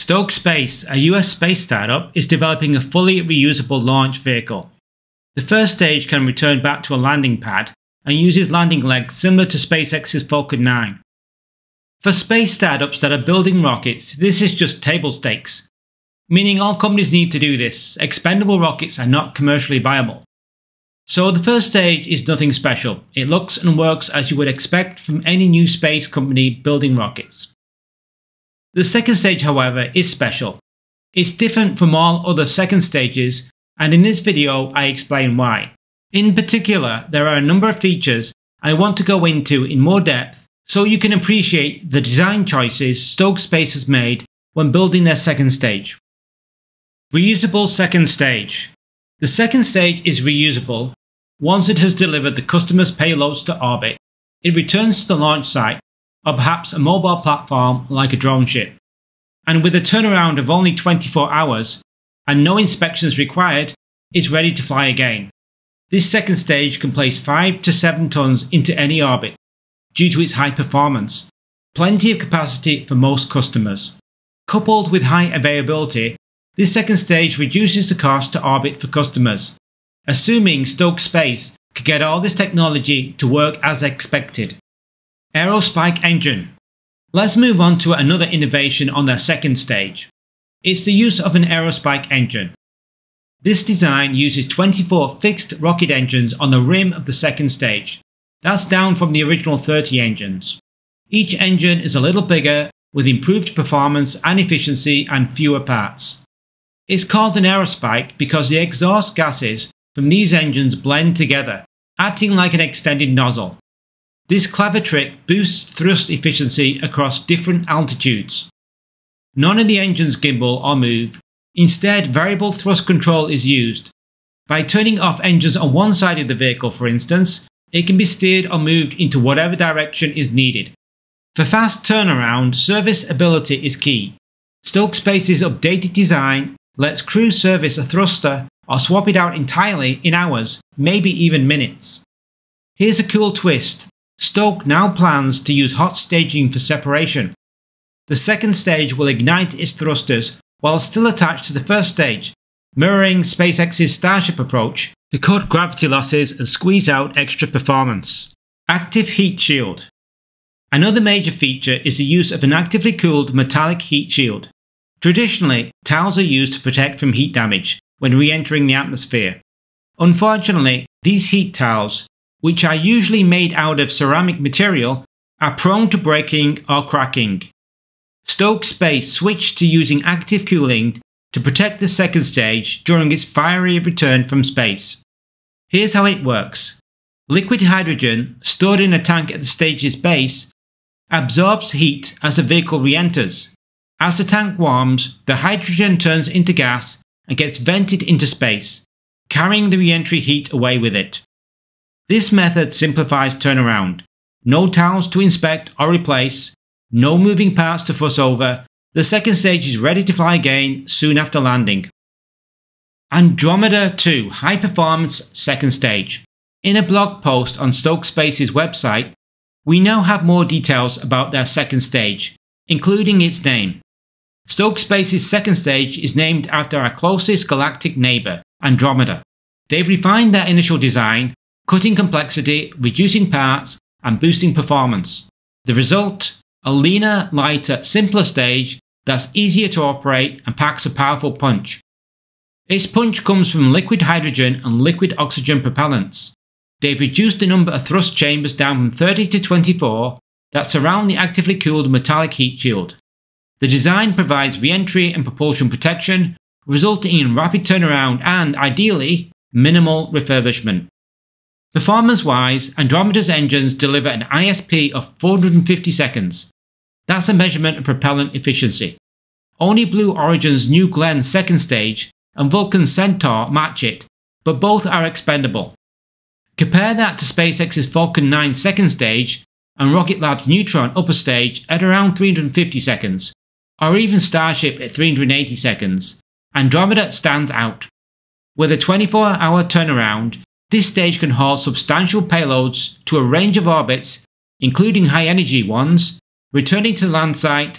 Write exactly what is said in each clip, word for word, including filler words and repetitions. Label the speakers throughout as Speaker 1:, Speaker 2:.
Speaker 1: Stoke Space, a U S space startup, is developing a fully reusable launch vehicle. The first stage can return back to a landing pad and uses landing legs similar to SpaceX's Falcon nine. For space startups that are building rockets, this is just table stakes, meaning all companies need to do this. Expendable rockets are not commercially viable. So the first stage is nothing special. It looks and works as you would expect from any new space company building rockets. The second stage, however, is special. It's different from all other second stages, and in this video I explain why. In particular, there are a number of features I want to go into in more depth so you can appreciate the design choices Stoke Space has made when building their second stage. Reusable second stage. The second stage is reusable. Once it has delivered the customer's payloads to orbit, it returns to the launch site or perhaps a mobile platform like a drone ship. And with a turnaround of only twenty-four hours and no inspections required, it's ready to fly again. This second stage can place five to seven tons into any orbit due to its high performance, plenty of capacity for most customers. Coupled with high availability, this second stage reduces the cost to orbit for customers, assuming Stoke Space could get all this technology to work as expected. Aerospike Engine. Let's move on to another innovation on their second stage. It's the use of an Aerospike engine. This design uses twenty-four fixed rocket engines on the rim of the second stage. That's down from the original thirty engines. Each engine is a little bigger with improved performance and efficiency and fewer parts. It's called an Aerospike because the exhaust gases from these engines blend together, acting like an extended nozzle. This clever trick boosts thrust efficiency across different altitudes. None of the engines gimbal or move. Instead, variable thrust control is used. By turning off engines on one side of the vehicle, for instance, it can be steered or moved into whatever direction is needed. For fast turnaround, serviceability is key. Stoke Space's updated design lets crew service a thruster or swap it out entirely in hours, maybe even minutes. Here's a cool twist. Stoke now plans to use hot staging for separation. The second stage will ignite its thrusters while still attached to the first stage, mirroring SpaceX's Starship approach to cut gravity losses and squeeze out extra performance. Active heat shield. Another major feature is the use of an actively cooled metallic heat shield. Traditionally, towels are used to protect from heat damage when re-entering the atmosphere. Unfortunately, these heat towels, which are usually made out of ceramic material, are prone to breaking or cracking. Stoke Space switched to using active cooling to protect the second stage during its fiery return from space. Here's how it works. Liquid hydrogen, stored in a tank at the stage's base, absorbs heat as the vehicle re-enters. As the tank warms, the hydrogen turns into gas and gets vented into space, carrying the re-entry heat away with it. This method simplifies turnaround. No towels to inspect or replace, no moving parts to fuss over. The second stage is ready to fly again soon after landing. Andromeda two High Performance Second Stage. In a blog post on Stoke Space's website, we now have more details about their second stage, including its name. Stoke Space's second stage is named after our closest galactic neighbour, Andromeda. They've refined their initial design, cutting complexity, reducing parts, and boosting performance. The result? A leaner, lighter, simpler stage that's easier to operate and packs a powerful punch. Its punch comes from liquid hydrogen and liquid oxygen propellants. They've reduced the number of thrust chambers down from thirty to twenty-four that surround the actively cooled metallic heat shield. The design provides re-entry and propulsion protection, resulting in rapid turnaround and, ideally, minimal refurbishment. Performance-wise, Andromeda's engines deliver an I S P of four hundred fifty seconds. That's a measurement of propellant efficiency. Only Blue Origin's New Glenn second stage and Vulcan's Centaur match it, but both are expendable. Compare that to SpaceX's Falcon nine second stage and Rocket Lab's Neutron upper stage at around three hundred fifty seconds, or even Starship at three hundred eighty seconds. Andromeda stands out. With a twenty-four hour turnaround, this stage can haul substantial payloads to a range of orbits, including high-energy ones, returning to the land site,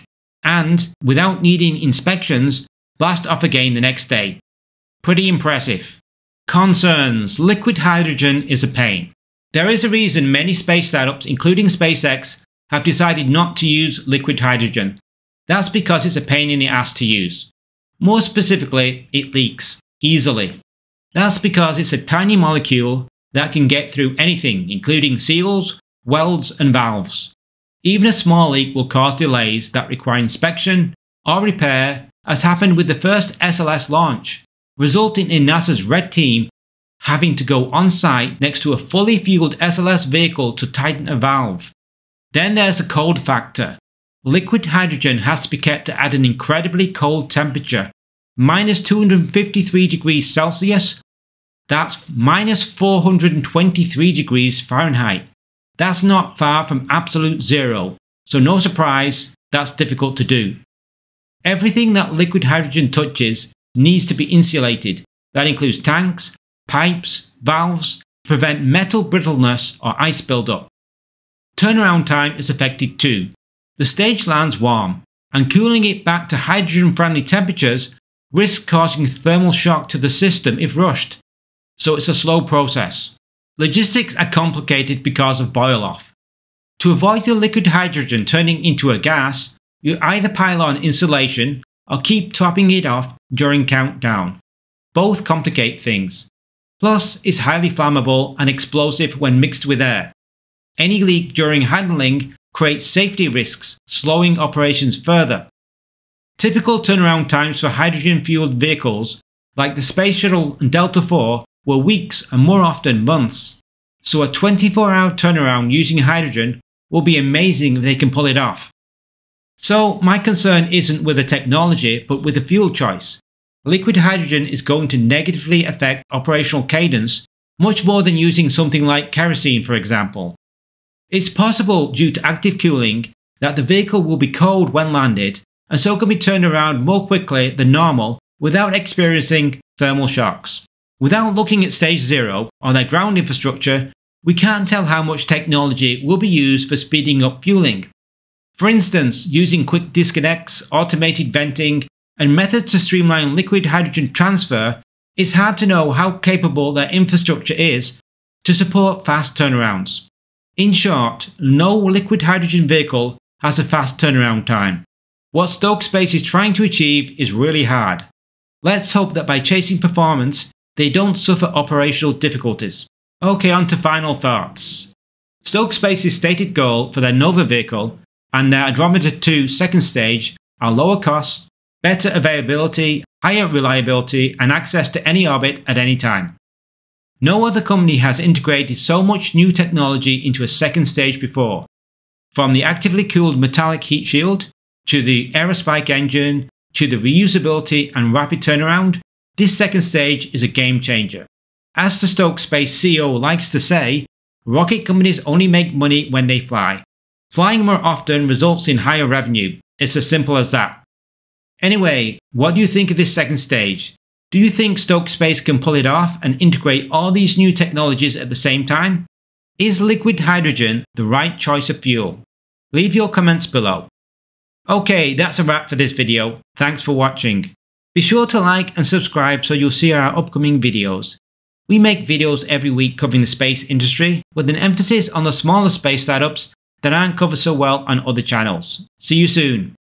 Speaker 1: and, without needing inspections, blast off again the next day. Pretty impressive. Concerns: liquid hydrogen is a pain. There is a reason many space startups, including SpaceX, have decided not to use liquid hydrogen. That's because it's a pain in the ass to use. More specifically, it leaks easily. That's because it's a tiny molecule that can get through anything, including seals, welds, and valves. Even a small leak will cause delays that require inspection or repair, as happened with the first S L S launch, resulting in NASA's red team having to go on site next to a fully fueled S L S vehicle to tighten a valve. Then there's the cold factor. Liquid hydrogen has to be kept at an incredibly cold temperature, minus two hundred fifty-three degrees Celsius. That's minus four hundred twenty-three degrees Fahrenheit. That's not far from absolute zero, so no surprise, that's difficult to do. Everything that liquid hydrogen touches needs to be insulated. That includes tanks, pipes, valves, to prevent metal brittleness or ice buildup. Turnaround time is affected too. The stage lands warm, and cooling it back to hydrogen-friendly temperatures risks causing thermal shock to the system if rushed, so it's a slow process. Logistics are complicated because of boil-off. To avoid the liquid hydrogen turning into a gas, you either pile on insulation or keep topping it off during countdown. Both complicate things. Plus, it's highly flammable and explosive when mixed with air. Any leak during handling creates safety risks, slowing operations further. Typical turnaround times for hydrogen-fueled vehicles, like the Space Shuttle and Delta four, were weeks and more often months. So a twenty-four hour turnaround using hydrogen will be amazing if they can pull it off. So my concern isn't with the technology, but with the fuel choice. Liquid hydrogen is going to negatively affect operational cadence, much more than using something like kerosene, for example. It's possible, due to active cooling, that the vehicle will be cold when landed, and so can be turned around more quickly than normal without experiencing thermal shocks. Without looking at stage zero or their ground infrastructure, we can't tell how much technology will be used for speeding up fueling. For instance, using quick disconnects, automated venting, and methods to streamline liquid hydrogen transfer, it's hard to know how capable their infrastructure is to support fast turnarounds. In short, no liquid hydrogen vehicle has a fast turnaround time. What Stoke Space is trying to achieve is really hard. Let's hope that by chasing performance, they don't suffer operational difficulties. Okay, on to final thoughts. Stoke Space's stated goal for their Nova vehicle and their Andromeda two second stage are lower cost, better availability, higher reliability, and access to any orbit at any time. No other company has integrated so much new technology into a second stage before. From the actively cooled metallic heat shield, to the Aerospike engine, to the reusability and rapid turnaround, this second stage is a game changer. As the Stoke Space C E O likes to say, rocket companies only make money when they fly. Flying more often results in higher revenue. It's as simple as that. Anyway, what do you think of this second stage? Do you think Stoke Space can pull it off and integrate all these new technologies at the same time? Is liquid hydrogen the right choice of fuel? Leave your comments below. Okay, that's a wrap for this video. Thanks for watching. Be sure to like and subscribe so you'll see our upcoming videos. We make videos every week covering the space industry, with an emphasis on the smaller space startups that aren't covered so well on other channels. See you soon.